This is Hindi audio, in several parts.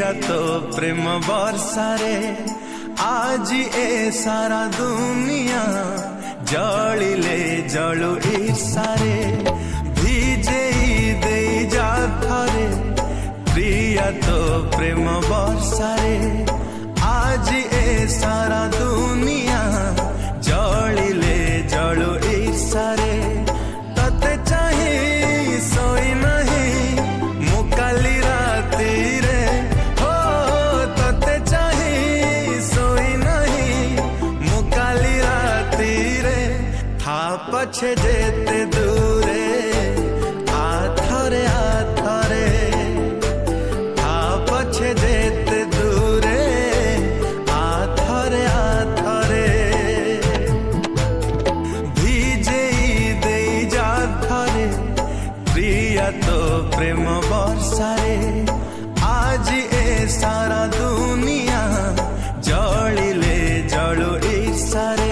तो प्रेम वर्षारे आज ए सारा दुनिया जलिले जलु ईर्षारे भिजे दे जा थरे प्रिया तो प्रेम वर्षारे आज ए सारा दुनिया जलिले जलु ईर्षारे तते चाहे सोई नहीं मुकाली राती रे हो तते चाहे सोई नहीं मुकाली राती रे था पछे जेते दूरे आथरे आथरे था पछे जेते दूरे आथरे आथरे भिजे दे जा थरे प्रिया तो प्रेम वर्षारे आज ए सारा दुनिया जलिले जलु ईर्षारे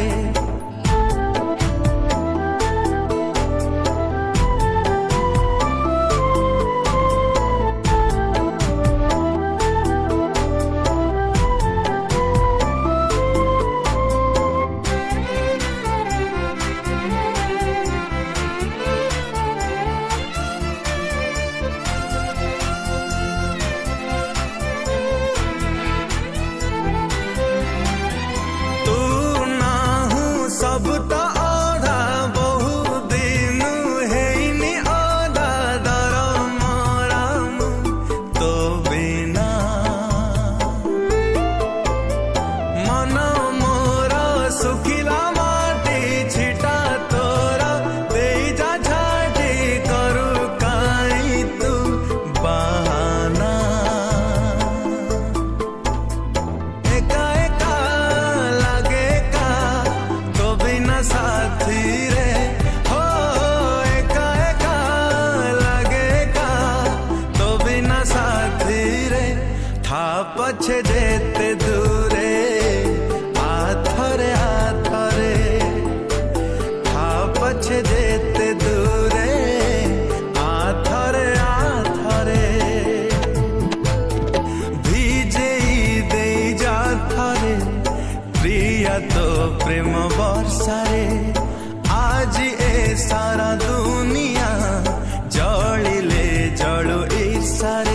सब तो आधा बहु दिन है आधा दर मराम तो बिना मन मोर सुखिला माटी छिटा तोरा दे जा झाटी करू काई तू बहाना एका एका लागे का साथी रे हो एका एका लगे का तो बिना साथी रे था पछे जेते दूरे आथरे आथरे था पछे जेते दूरे आथरे आथरे भिजे दे जा थरे प्रिया तो प्रेम वर्षारे आज ए सारा दुनिया जलिले जलु ईर्षारे